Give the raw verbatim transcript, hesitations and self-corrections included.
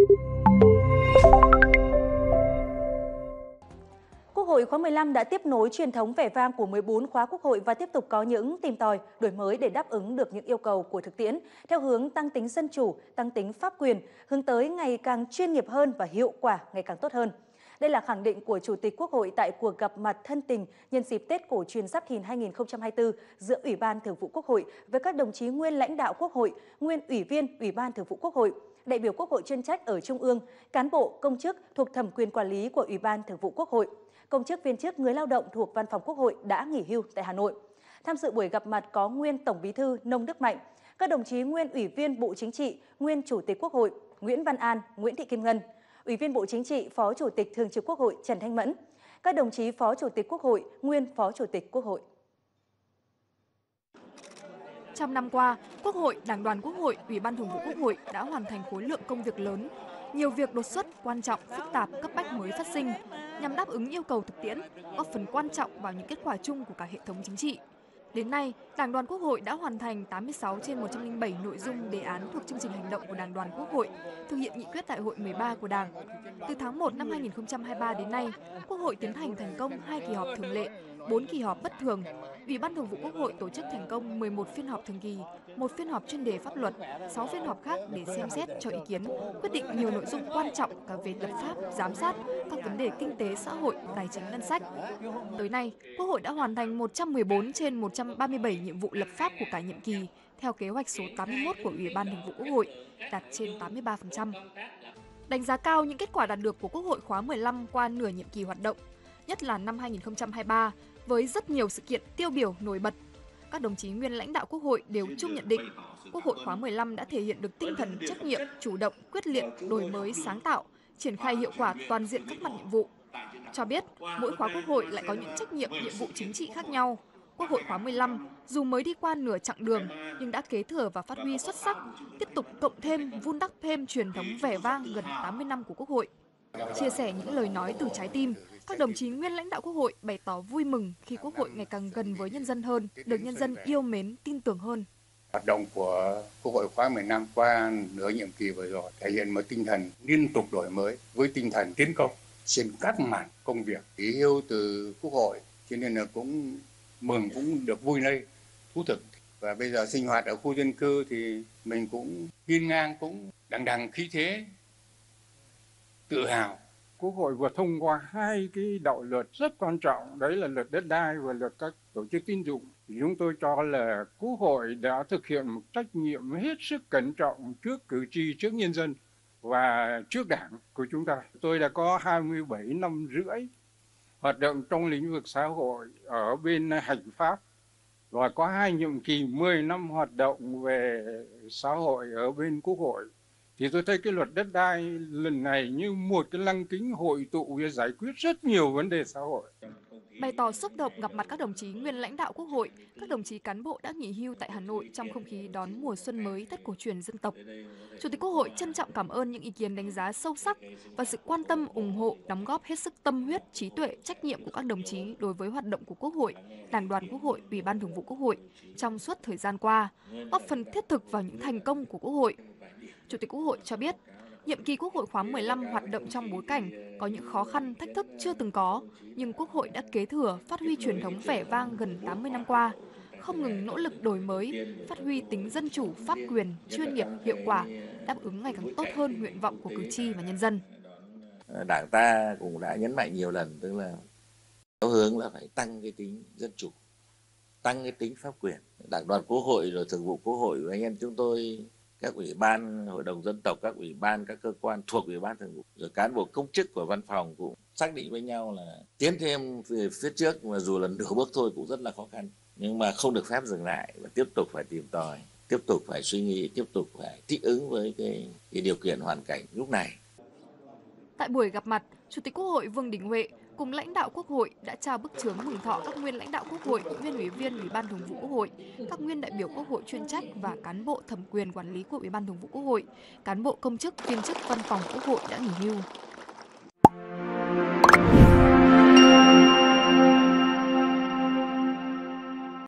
Quốc hội khóa mười lăm đã tiếp nối truyền thống vẻ vang của mười bốn khóa Quốc hội và tiếp tục có những tìm tòi, đổi mới để đáp ứng được những yêu cầu của thực tiễn, theo hướng tăng tính dân chủ, tăng tính pháp quyền, hướng tới ngày càng chuyên nghiệp hơn và hiệu quả ngày càng tốt hơn. Đây là khẳng định của Chủ tịch Quốc hội tại cuộc gặp mặt thân tình nhân dịp Tết Cổ truyền Giáp Thìn hai nghìn không trăm hai mươi tư giữa Ủy ban Thường vụ Quốc hội với các đồng chí nguyên lãnh đạo Quốc hội, nguyên ủy viên Ủy ban Thường vụ Quốc hội, đại biểu Quốc hội chuyên trách ở Trung ương, cán bộ, công chức thuộc thẩm quyền quản lý của Ủy ban Thường vụ Quốc hội, công chức viên chức người lao động thuộc Văn phòng Quốc hội đã nghỉ hưu tại Hà Nội. Tham dự buổi gặp mặt có nguyên Tổng Bí thư Nông Đức Mạnh, các đồng chí nguyên Ủy viên Bộ Chính trị, nguyên Chủ tịch Quốc hội Nguyễn Văn An, Nguyễn Thị Kim Ngân, Ủy viên Bộ Chính trị, Phó Chủ tịch Thường trực Quốc hội Trần Thanh Mẫn, các đồng chí Phó Chủ tịch Quốc hội, nguyên Phó Chủ tịch Quốc hội. Trong năm qua, Quốc hội, Đảng đoàn Quốc hội, Ủy ban Thường vụ Quốc hội đã hoàn thành khối lượng công việc lớn, nhiều việc đột xuất, quan trọng, phức tạp, cấp bách mới phát sinh, nhằm đáp ứng yêu cầu thực tiễn, góp phần quan trọng vào những kết quả chung của cả hệ thống chính trị. Đến nay, Đảng đoàn Quốc hội đã hoàn thành tám mươi sáu trên một trăm lẻ bảy nội dung đề án thuộc chương trình hành động của Đảng đoàn Quốc hội, thực hiện nghị quyết đại hội mười ba của Đảng. Từ tháng một năm hai nghìn không trăm hai mươi ba đến nay, Quốc hội tiến hành thành công hai kỳ họp thường lệ, bốn kỳ họp bất thường. Ủy ban Thường vụ Quốc hội tổ chức thành công mười một phiên họp thường kỳ, một phiên họp chuyên đề pháp luật, sáu phiên họp khác để xem xét cho ý kiến, quyết định nhiều nội dung quan trọng cả về lập pháp, giám sát, các vấn đề kinh tế xã hội, tài chính ngân sách. Tới nay, Quốc hội đã hoàn thành một trăm mười bốn trên một trăm ba mươi bảy nhiệm vụ lập pháp của cả nhiệm kỳ, theo kế hoạch số tám mươi mốt của Ủy ban Thường vụ Quốc hội, đạt trên tám mươi ba phần trăm. Đánh giá cao những kết quả đạt được của Quốc hội khóa mười lăm qua nửa nhiệm kỳ hoạt động, nhất là năm hai nghìn không trăm hai mươi ba, với rất nhiều sự kiện tiêu biểu nổi bật. Các đồng chí nguyên lãnh đạo Quốc hội đều chung nhận định, Quốc hội khóa mười lăm đã thể hiện được tinh thần trách nhiệm, chủ động, quyết liệt, đổi mới, sáng tạo, triển khai hiệu quả toàn diện các mặt nhiệm vụ. Cho biết, mỗi khóa Quốc hội lại có những trách nhiệm, nhiệm vụ chính trị khác nhau. Quốc hội khóa mười lăm, dù mới đi qua nửa chặng đường, nhưng đã kế thừa và phát huy xuất sắc, tiếp tục cộng thêm, vun đắp thêm truyền thống vẻ vang gần tám mươi năm của Quốc hội. Chia sẻ những lời nói từ trái tim, các đồng chí nguyên lãnh đạo Quốc hội bày tỏ vui mừng khi Quốc hội ngày càng gần với nhân dân hơn, được nhân dân yêu mến, tin tưởng hơn. Hoạt động của Quốc hội khóa mười lăm qua nửa nhiệm kỳ vừa rồi thể hiện một tinh thần liên tục đổi mới với tinh thần tiến công trên các mảng công việc nghỉ hưu từ Quốc hội, cho nên là cũng mừng, cũng được vui lây, thú thực. Và bây giờ sinh hoạt ở khu dân cư thì mình cũng hiên ngang, cũng đằng đằng khí thế, tự hào. Quốc hội vừa thông qua hai cái đạo luật rất quan trọng, đấy là luật đất đai và luật các tổ chức tín dụng. Chúng tôi cho là Quốc hội đã thực hiện một trách nhiệm hết sức cẩn trọng trước cử tri, trước nhân dân và trước Đảng của chúng ta. Tôi đã có hai mươi bảy năm rưỡi hoạt động trong lĩnh vực xã hội ở bên hành pháp và có hai nhiệm kỳ mười năm hoạt động về xã hội ở bên Quốc hội. Thì tôi thấy cái luật đất đai lần này như một cái lăng kính hội tụ để giải quyết rất nhiều vấn đề xã hội. Bày tỏ xúc động gặp mặt các đồng chí nguyên lãnh đạo Quốc hội, các đồng chí cán bộ đã nghỉ hưu tại Hà Nội trong không khí đón mùa xuân mới Tết cổ truyền dân tộc. Chủ tịch Quốc hội trân trọng cảm ơn những ý kiến đánh giá sâu sắc và sự quan tâm, ủng hộ, đóng góp hết sức tâm huyết, trí tuệ, trách nhiệm của các đồng chí đối với hoạt động của Quốc hội, Đảng đoàn Quốc hội, Ủy ban Thường vụ Quốc hội trong suốt thời gian qua, góp phần thiết thực vào những thành công của Quốc hội. Chủ tịch Quốc hội cho biết, nhiệm kỳ Quốc hội khóa mười lăm hoạt động trong bối cảnh có những khó khăn, thách thức chưa từng có, nhưng Quốc hội đã kế thừa, phát huy truyền thống vẻ vang gần tám mươi năm qua, không ngừng nỗ lực đổi mới, phát huy tính dân chủ, pháp quyền, chuyên nghiệp, hiệu quả, đáp ứng ngày càng tốt hơn nguyện vọng của cử tri và nhân dân. Đảng ta cũng đã nhấn mạnh nhiều lần, tức là theo hướng là phải tăng cái tính dân chủ, tăng cái tính pháp quyền. Đảng đoàn Quốc hội rồi Thường vụ Quốc hội và anh em chúng tôi, các ủy ban hội đồng dân tộc, các ủy ban, các cơ quan thuộc ủy ban thường vụ, rồi cán bộ công chức của văn phòng cũng xác định với nhau là tiến thêm về phía trước, mà dù là nửa bước thôi cũng rất là khó khăn, nhưng mà không được phép dừng lại và tiếp tục phải tìm tòi, tiếp tục phải suy nghĩ, tiếp tục phải thích ứng với cái, cái điều kiện hoàn cảnh lúc này. Tại buổi gặp mặt, Chủ tịch Quốc hội Vương Đình Huệ cùng lãnh đạo Quốc hội đã trao bức chướng mừng thọ các nguyên lãnh đạo Quốc hội, nguyên ủy viên Ủy ban Thường vụ Quốc hội, các nguyên đại biểu Quốc hội chuyên trách và cán bộ thẩm quyền quản lý của Ủy ban Thường vụ Quốc hội, cán bộ công chức, viên chức văn phòng Quốc hội đã nghỉ hưu.